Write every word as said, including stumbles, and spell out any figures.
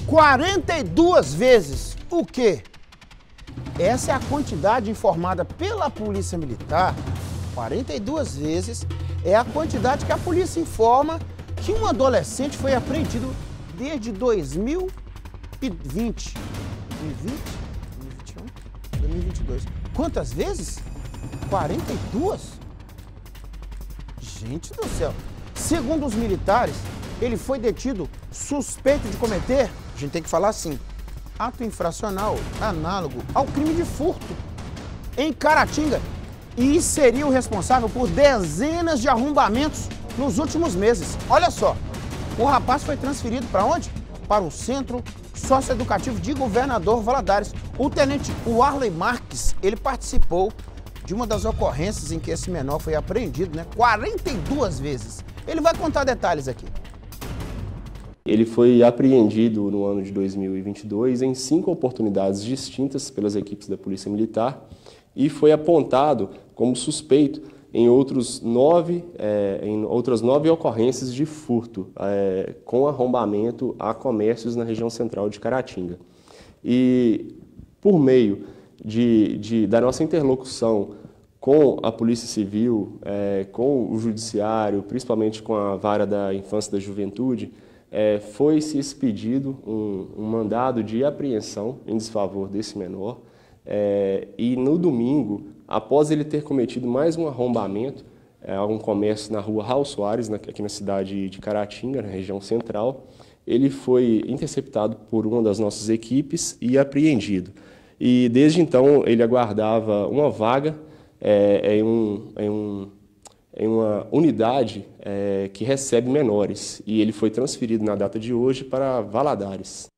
quarenta e duas vezes. O quê? Essa é a quantidade informada pela Polícia Militar. quarenta e duas vezes é a quantidade que a polícia informa que um adolescente foi apreendido desde dois mil e vinte. dois mil e vinte? dois mil e vinte e um? dois mil e vinte e dois. Quantas vezes? quarenta e duas? Gente do céu. Segundo os militares, ele foi detido suspeito de cometer, a gente tem que falar assim, ato infracional análogo ao crime de furto em Caratinga e seria o responsável por dezenas de arrombamentos nos últimos meses. Olha só, o rapaz foi transferido para onde? Para o Centro Socioeducativo de Governador Valadares. O tenente Warley Marques, ele participou de uma das ocorrências em que esse menor foi apreendido, né? quarenta e duas vezes. Ele vai contar detalhes aqui. Ele foi apreendido no ano de dois mil e vinte e dois em cinco oportunidades distintas pelas equipes da Polícia Militar e foi apontado como suspeito em, outros nove, é, em outras nove ocorrências de furto é, com arrombamento a comércios na região central de Caratinga. E por meio de, de, da nossa interlocução com a Polícia Civil, é, com o Judiciário, principalmente com a Vara da Infância e da Juventude, É, foi-se expedido um, um mandado de apreensão em desfavor desse menor é, e no domingo, após ele ter cometido mais um arrombamento é, a um comércio na rua Raul Soares, na, aqui na cidade de Caratinga, na região central, ele foi interceptado por uma das nossas equipes e apreendido. E desde então ele aguardava uma vaga é, em um... Em um em uma unidade é, que recebe menores, e ele foi transferido na data de hoje para Valadares.